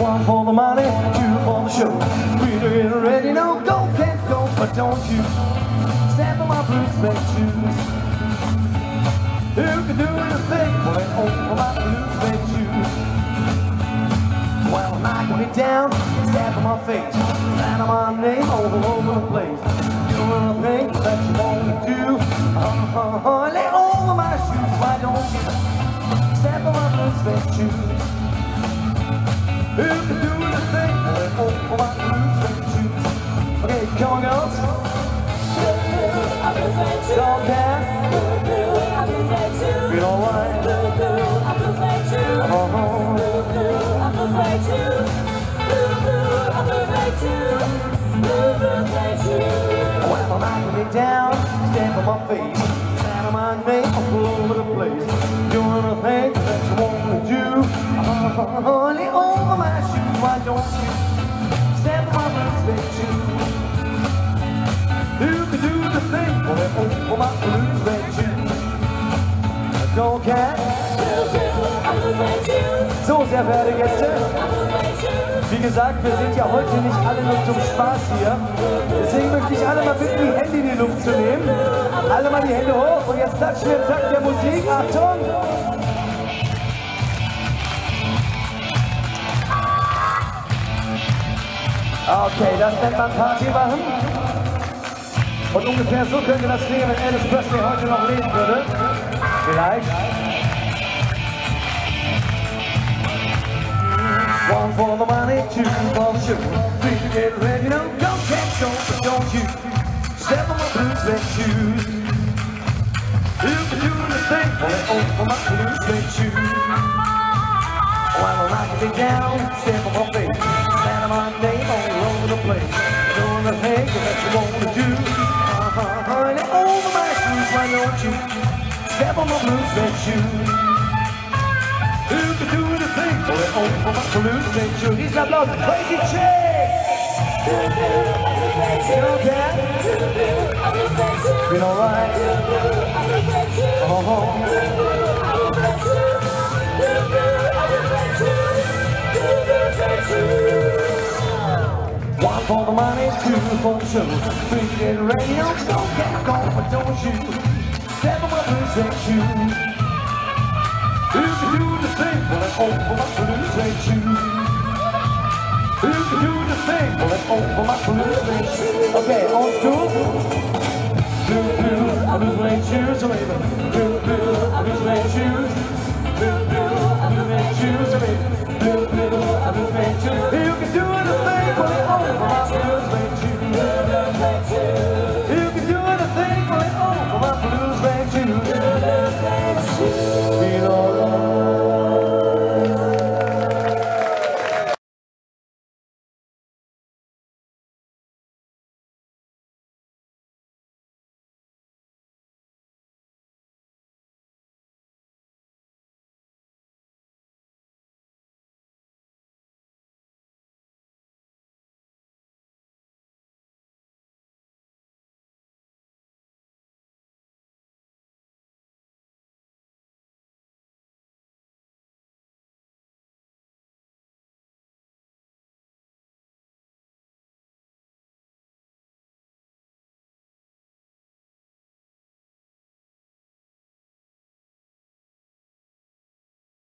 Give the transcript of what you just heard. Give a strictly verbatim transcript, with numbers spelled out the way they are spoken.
One for the money, two for the show. Three to get ready, no, go, can't go, but don't you step on my blue suede shoes. Who can do the thing for an over my blue suede shoes? Well, knock me down, step on my face, sign on my name all over the place. Doing the thing that you want to do, uh-huh, lay over my shoes. Why don't you step on my blue suede shoes? Who can do the thing for an over my blue suede shoes? Okay, come on, girls. Dog cat. Feel alright. Uh-huh. Well, I'm knocking me down, stand on my face, stand on my name all over the place. Doing the thing that you want to do, uh-huh, lay over my shoes. Why don't you stand on my blue suede shoes? Who can do the thing for that over my blue suede shoes? Go, cat. So, sehr verehrte Gäste, wie gesagt, wir sind ja heute nicht alle nur zum Spaß hier. Deswegen möchte ich alle mal bitten, die Hände in die Luft zu nehmen. Alle mal die Hände hoch und jetzt klatschen wir im Takt der Musik. Achtung! Okay, das nennt man Party machen. Und ungefähr so könnte das klingen, wenn Elvis Presley heute noch leben würde. Vielleicht. One for the money, two for the show. Three to get ready, no, don't catch on, but don't you step on my blue suede shoes. You can do the thing for that over my blue suede shoes. While I'm knocking me down, step on my face, stand on my name all over the place. Doing the thing that you want to do, uh-huh, honey, over my shoes. Why don't you step on my blue suede shoes? Who can do the thing for it over my blue suede shoes? He's not lost, crazy chick! You know that? Been alright? Uh-huh. One for the money, two for the show. Three to get ready, don't get gone, but don't you step on my blue suede shoes. Who can do the thing for that over my blue suede shoes? Who can do the thing for that over my blue suede shoes? Okay, on school. Blue, blue, blue suede shoes, so baby. Blue, blue, blue suede shoes. Blue, blue, blue suede shoes, so baby.